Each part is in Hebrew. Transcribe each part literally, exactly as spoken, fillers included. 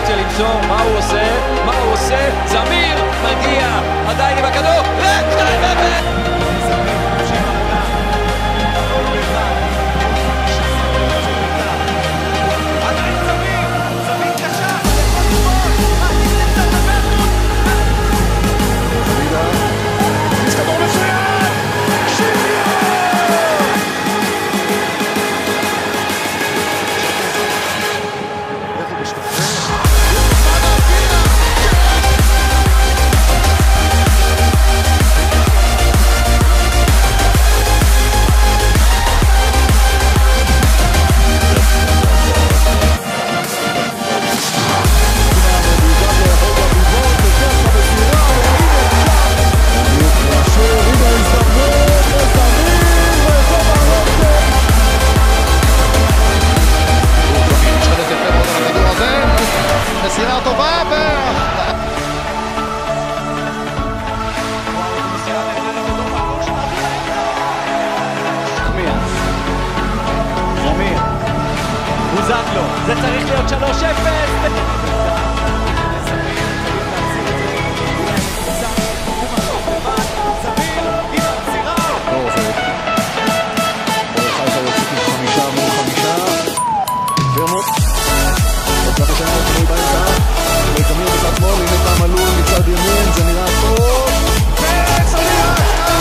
אופציה למסור, מה הוא עושה? מה הוא עושה? זמיר מגיע, עדיין עם הכדור, ושתיים אפס! עדיין זמיר, זמיר קשה, מסירה טובה ו... זמיר מוזק לו, זה צריך להיות שלוש אפס. זמיר בצד שמאל, הנה פעם עלול מצד ימין, זה נראה טוב וסמיר!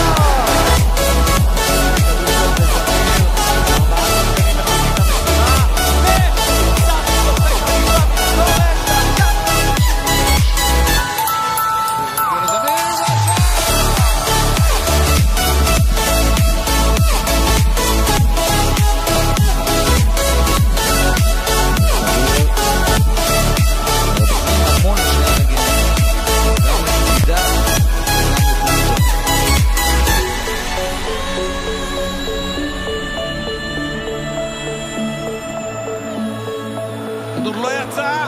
כדור לא יצא!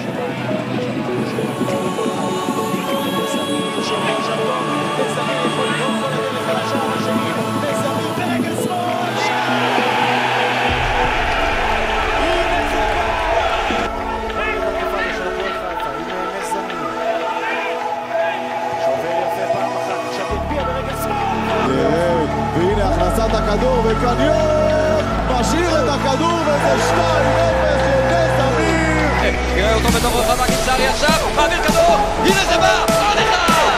והנה הכנסת הכדור וקניון משאיר את הכדור וזה שתיים אפס לנס זמיר. תראה אותו בתוך רחבה קיצרי עכשיו, מעביר כדור, הנה זה בא, עוד אחד!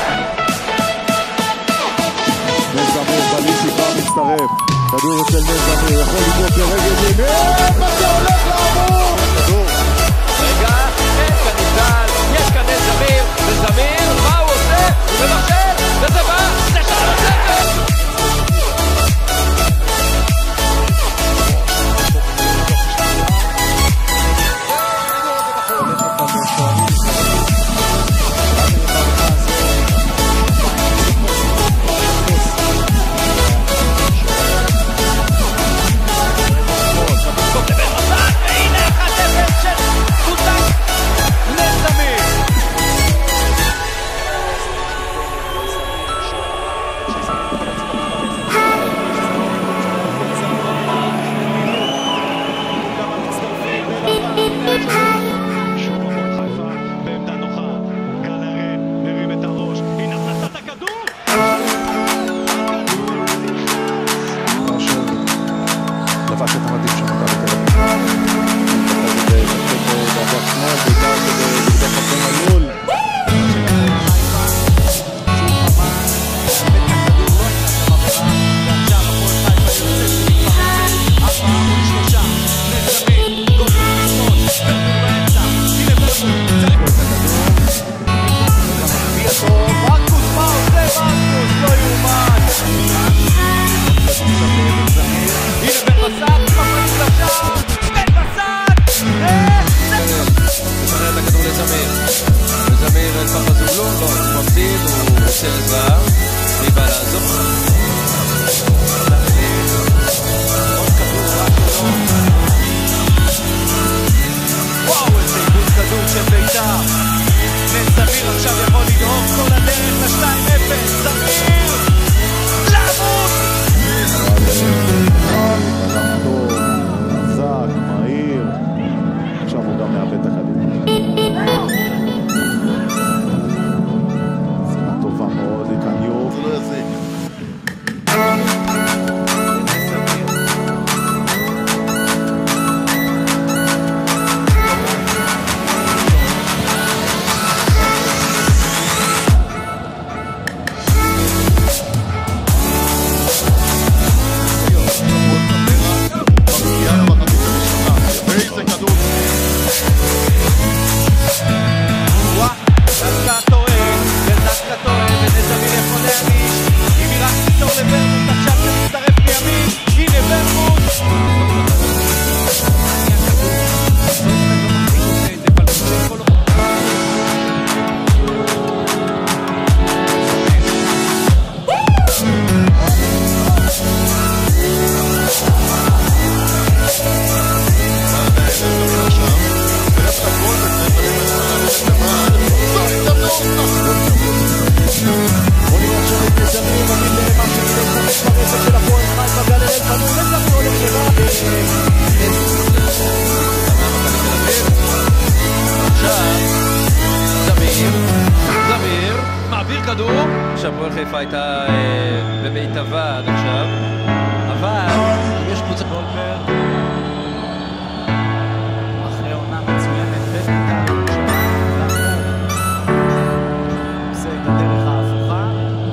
נס זמיר בליסי כבר מצטרף, כדור אצל נס זמיר, יכול לבנות לרגל ימין, מה זה הולך לעבור? כדור רגע, אין כאן ניסל, יש כאן נס זמיר, וזמיר, מה הוא עושה? הוא מבשל, וזה בא, זה שלוש אפס! לבש את המדים של מכבי תל אביב. בעזרת שמאל, בעיקר כדי לבדוק את המלול. ועכשיו הפועל חיפה יוצאת להתפרץ. אף פעם עוד שלושה. נס זמיר, גול שמאל, פרטור באמצע. הנה פרטור, צריך את הכדור. גם מגביע טוב. מרקוס, מה עושה מרקוס? לא יאומן. זמיר, זמיר. הנה בן בסט, מפריץ לשער, בן בסט! תפנה את הכדור לזמיר. וזמיר אין פעם בזוגלון, לא, הוא ממתין, הוא רוצה עזרה. מי בא לעזור? עוד כדור רק שלו. וואו, איזה עיבוד כדור של בית"ר. נס זמיר עכשיו יכול לדהור כל הדרך ל-שתיים אפס. זמיר! לעמוד! אדם טוב, חזק, מהיר. עכשיו הוא גם מאבד את הכדור. חיפה הייתה במיטבה עד עכשיו, אבל יש קבוצה גולדברג אחרי עונה מצוינת בינתיים עושה את הדרך ההפוכה.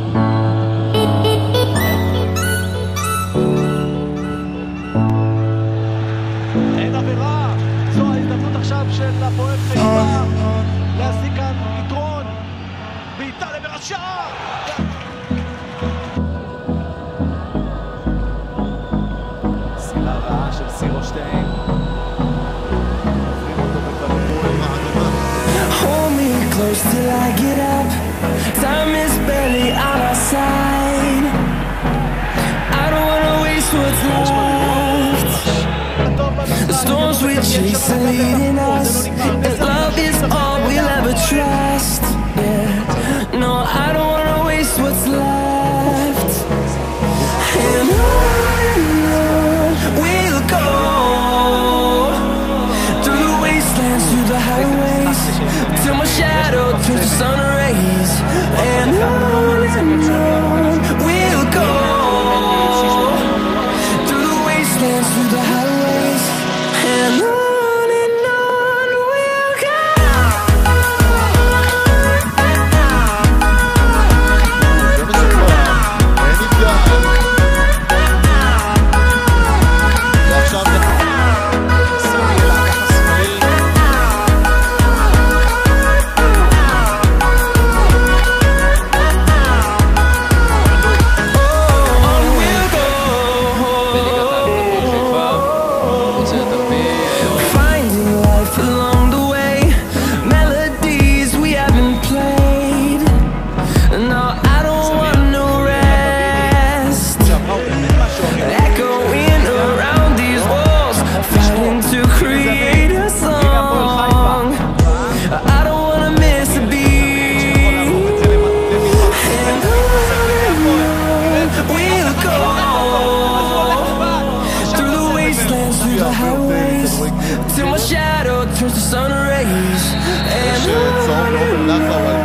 אין עבירה, זו ההזדמנות עכשיו של הפועל חיפה להשיג כאן יתרון בעיטה לבאר שבע. סירה רעה של סירושטיין, עוברים אותו בקלות. Hold me close till I get up. Time is barely on our side. I don't wanna waste what's left. The storms we chase are leading us, and love is all we'll ever trust. Yeah, no, I don't wanna waste what's left. And on we'll go, through the wastelands, through the highways, till my shadow turns to sun rays. And on and on we'll go, through the wastelands, through the highways, and on. Till my shadow turns to sun rays. And on and on